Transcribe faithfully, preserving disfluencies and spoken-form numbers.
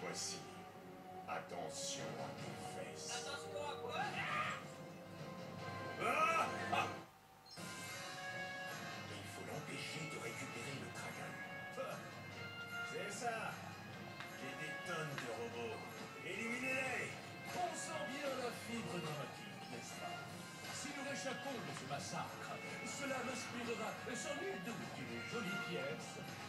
fois-ci, attention à tes fesses. Attention à quoi? Ah ah Il faut l'empêcher de récupérer le dragon. C'est ça. J'ai des tonnes de robots. Éliminez-les. On sent bien la fibre dramatique, n'est-ce pas? Si nous réchappons de ce massacre, cela m'inspirera sans nul doute une jolie pièce